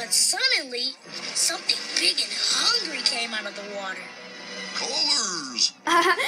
But suddenly, something big and hungry came out of the water. Colors!